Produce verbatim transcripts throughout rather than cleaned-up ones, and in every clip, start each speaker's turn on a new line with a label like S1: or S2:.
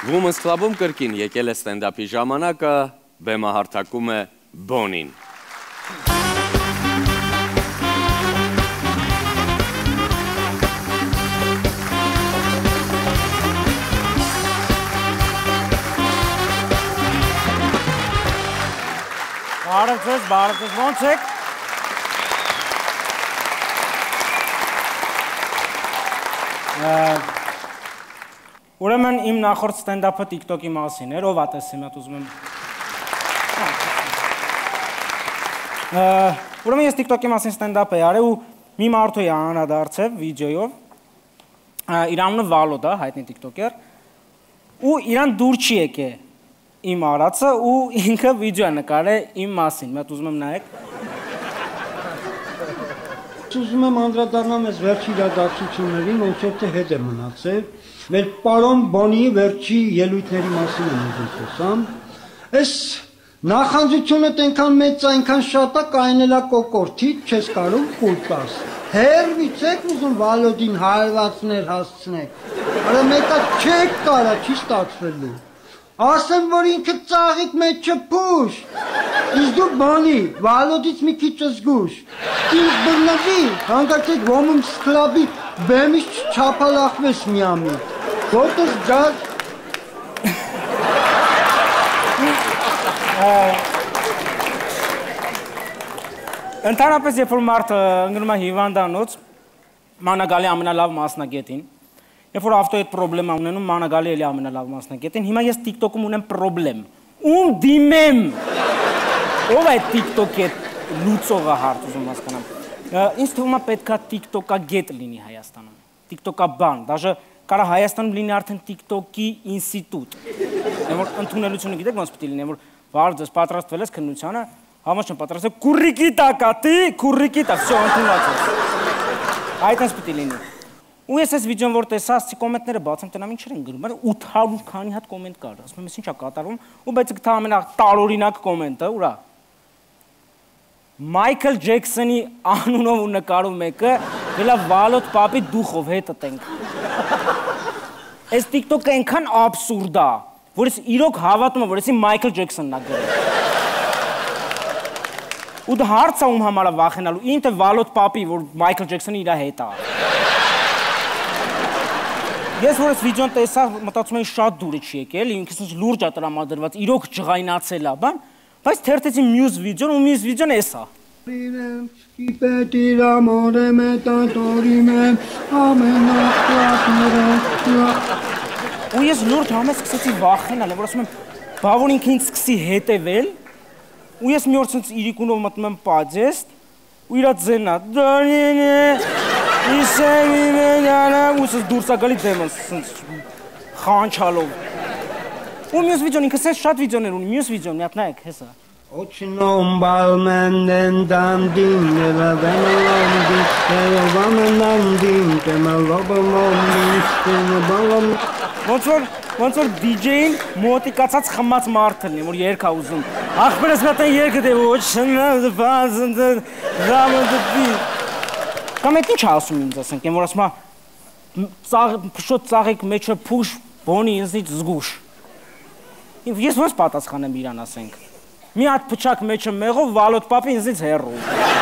S1: Women's Club-ում կրկին եկել է ստենդափի ժամանակը, բեմը հարթակում է Բոնին։
S2: Բարև ձեզ, բարև ձեզ, ոնց եք։ Ուրեմն իմ նախորդ ստենդափը TikTok-ի մասին էր, ով ա տեսել, մատ ուզում եմ։ Ուրեմն ես TikTok-ի մասին ստենդափ էի արել ու մի մարդու էի անդրադարձել վիդեոյով։ Իր անունը Վալոդ է, հայտնի TikToker։ Ու իրան դուր չի եկել իմ արածը ու ինքը վիդեո է նկարել իմ մասին, մատ ուզում եմ նայեք։
S3: Ուզում եմ անդրադառնամ այս վերջի իրադարձություններին, ոնց որ թե հետ է մնացել։ Մեր պարոն Բոնի վերջի ելույթների մասին եմ ուզում խոսամ։ Այս նախանձությունը այնքան մեծ է, այնքան շատ է, կայնելա կոկորտից, չես կարող խուլ տաս։ Հերվից եք ուզում Վալոդին հարվածներ հասցնեք։ Արա մեկը չեք կարա, չի ստացվելու։ Ասեմ, որ ինքը ծաղիկ մեջը փուշ, իսկ դու Բոնի, Վալոդից մի քիչ զգուշ, ինձ բռնվի, հանգարցեք Women's Club-ի բեմից չափալախվես միամիտ, որտեղ ջազ…
S2: Ընդհանրապես, երբ որ մարդը ընկնում է հիվանդանոց, մանագալի ամենալավ մասնագետին, երբ որ ավտոյի հետ պրոբլեմա ունենում, մանագալի էլի ամենալավ մասնագետին, հիմա ես TikTok-ում ունեմ պրոբլեմ, ում դիմեմ, ով է TikTok-ի հետ լուծողը հարց ուզում հասկանամ, ինձ թվում է պետքա TikTok-ագետ լինի Հայաստանում, TikTok-աբան, դաժե կարա Հայաստանում լինի արդեն TikTok-ի ինստիտուտ, որ ընդունելությունը գիտեք ոնց պիտի լինի, որ վար ձեզ պատրաստվել ես քննությանը, համաչ չեմ պատրաստել, կուրրիկի տակատի, կուրրիկի տակ, վсё ընդունած ես, այդպես պիտի լինի։ Ու ես այս վիդեոն որ տեսա, ասի կոմենտները բացեմ, տնամ ինչեր են գրում, ութ հարյուր քանի հատ կոմենտ կար, ասում եմ, ես ինչ է կատարվում, ու բայց դա ամենա տարօրինակ կոմենտը, ուրա։ Մայքլ Ջեքսոնի անունով ու նկարում մեկը, գլա Վալոդ պապի դուխով հետը տենք։ Այս TikTok-ը այնքան աբսուրդ է, որ ես իրոք հավատում եմ, որ եսի Մայքլ Ջեքսոնն է գրել։ Ու դա հարց է ում համար է վախենալու, իմ թե Վալոդ պապի, որ Մայքլ Ջեքսոնը իր հետ է։ Ես որ ես վիդեոն տեսա, մտածում եմ շատ դուրը չի եկել, ինքս ինձ լուրջ է տրամադրված, իրոք ջղայնացել է, բան, բայց թերթեցի մյուս վիդեոն ու մյուս վիդեոն էս է։ Ու ես լուրջ համես սկսեցի վախենալ, որ ասում եմ, բա որ ինքը ինձ սկսի հետևել, ու ես մի օր ցած իրիկունով մտնում եմ պադեստ, ու իրա ձենա, Իսեի մենյանը, ուսս դուրս է գալի դեմս, խանչալով։ Ու մյուս վիդեոն, ինքս ես շատ վիդեոներ ունի, մյուս վիդեոն, մի հատ նայեք, հեսա։
S3: Օչնոմ բալմենդեն դանդին, նվավենոմ դիստերը, վանանանդին, կեմալոբոմոմ դիստերը, բալոմ…
S2: Ոնց որ դիջեին մոտիկացած խմած մարդն է, որ երգ է ուզում։ Ախպերս մատեն երգը դե ոչնոմ բազն դրամը դպի։ Կամ էդ ինչ ասում ինձ ասենք, եմ որ ասում է փշոտ ծաղիկ մեջը փուշ, Բոնի ինձնից զգուշ։ Ես ոնց պատասխանեմ իրան ասենք։ Մի հատ փչակ մեջը մեղով, Վալոդ պապի ինձնից հեռու։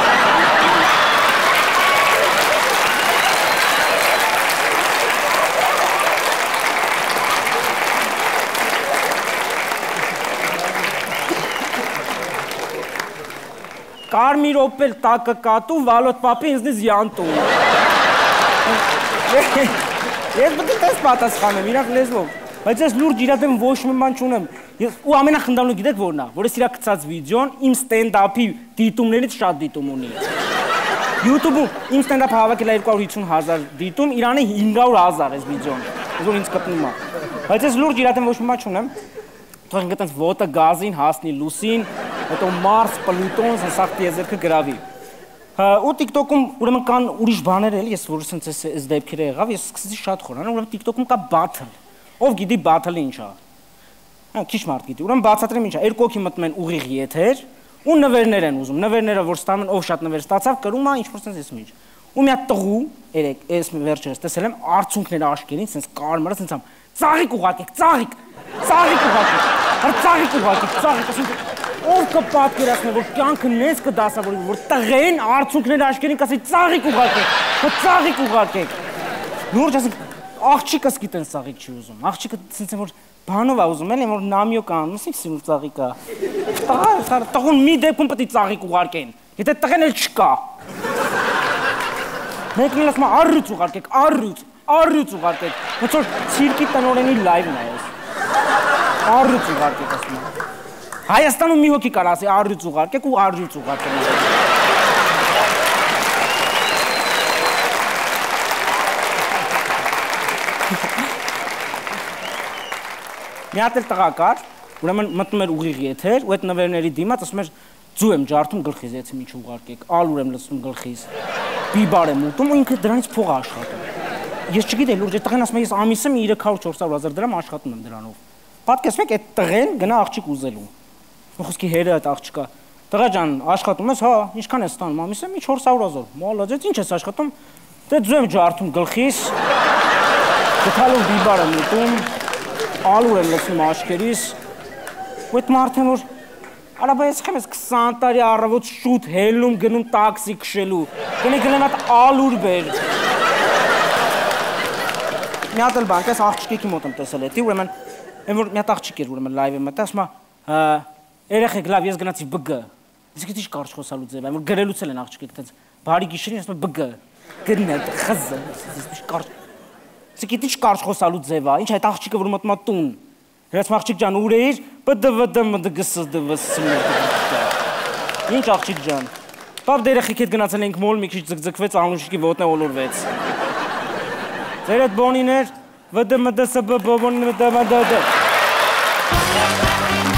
S2: Կարմիր օպել տակը կատու, Վալոդ պապի ինձնից յանտու։ Ես բտի տես պատասխանեմ, իրանք լեզվով, բայց ես լուրջ իրա դեմ ոչ մի բան չունեմ, ու ամենախնդալու գիտեք որն է, որ ես իրա գցած վիդեոն իմ ստենդափի դիտումներից շատ դիտում ունի։ YouTube-ում իմ ստենդափը հավաքել է երկու հարյուր հիսուն հազար դիտում, իրանը հինգ հարյուր հազար էս վիդեոն, ես որ ինձ կպնում է, բայց ես լուրջ իրա դեմ ոչ մի բան չունեմ, թող ինքը տենց ոտը գազին, հասնի լուսին, հետո Մարս, Պլուտոն, սաղ տիեզերքը գրավի։ Ու TikTok-ում ուրեմն կան ուրիշ բաներ էլ, ես որ սենց այս դեպքերը եղավ, ես սկսեցի շատ խորհանալ, ուրեմն TikTok-ում կա battle։ Ով գիտի battle-ը ինչ է։ Քիչ մարդ գիտի։ Ուրեմն բացատրեմ ինչ է, երկու հոգի մտնում են ուղիղ եթեր, ու նվերներ են ուզում։ Նվերները որ ստանում, ով շատ նվեր ստացավ, կրում է ինչ-որ սենց ես ինչ։ Ու մի հատ տղու, երեք, այս վերջերս տեսել եմ, արցունքները աշկերին, սենց կարմրը, սենց ամ, ծաղիկ ուղակեք, ծաղիկ։ Ծաղիկ ուղարկեք, հր ծաղիկ ուղարկեք, ծաղիկ, ասենք, ով կպատկերացնի, որ կյանքը նենց կդասավորի, որ տղեն արցունքներ աշկերին կասի ծաղիկ ուղարկեք, հր ծաղիկ ուղարկեք։ Լուրջ ասենք, աղջիկս գիտեն ծաղիկ չի ուզում, աղջիկը ցինց որ բանով է ուզում, էլի որ նամյոկ անում, ասենք սինուր ծաղիկա։ Տղուն մի դեպքում պետք է ծաղիկ ուղարկեն, եթե տղեն էլ չկա։ Մեկն էլ ասում է առյուծ ուղարկեք, առյուծ, առյուծ ուղարկեք, ոնց որ ցիրկի տնօրենի լայվն է այս։ Առյուծ ուղարկեք ասում է։ Հայաստանում մի հոգի կար ասի առյուծ ուղարկեք ու առյուծ ուղարկեք։ Մի հատ էլ տղա կար, ուրեմն մտնում էր ուղիղ եթեր, ու այդ նվերների դիմաց ասում էր ձու եմ ջարդում գլխից, եթե մի չուղարկեք, ալուր եմ լցնում գլխից, բիբար եմ ուտում ու ինքը դրանից փող է աշխատում։ Ես չգիտեի լուրջ, այդ տղեն ասում է ես ամիսը մի երեք հարյուր չորս հարյուր հազար դրամ աշխատում եմ դրանով։ Պատկերացրեք այդ տղեն գնա աղջիկ ուզելու։ Խոսքի հերը այդ աղջիկա։ Տղա ջան, աշխատում ես, հա, ինչքան ես ստանում ամիսը մի չորս հարյուր հազար։ Մոլոդեց, ինչ ես աշխատում։ Դե ձու եմ ջարդում գլխից, գտալով բիբար եմ ուտում, ալուր եմ լցնում աչքերիս, ու այդ մարդն որ արա բայց խեմ ես քսան տարի առավոտ շուտ հելնում գնում տաքսի քշելու, գնի գնեմ այդ ալուր բեր։ Մի հատ էլ բան, կես աղջիկի մոտ եմ տեսել էդի, ուրեմն այն որ մի հատ աղջիկ էր ուրեմն լայվ եմ մտա, ասում է երեխեք լավ ես գնացի բգ։ Իսկ ինչ կարճ խոսալու ձև, այն որ գրելուց են աղջիկը այդպես բարի գիշերին ասում է բգ։ Գնա խզ, ինչ կարճ Իսկ ինչ կարճ խոսալու ձև է, ինչ այդ աղջիկը որ մտնում է տուն։ Հենց աղջիկ ջան ուր էիր, բդվդմդգսդվս։ Ինչ աղջիկ ջան։ Բավ դե երեխեք հետ գնացել ենք մոլ, մի քիչ ձգձգվեց, անուշիկի ոտն է ոլորվեց։ Ձեր այդ բոնիներ վդմդսբ բոնին վդմդդ։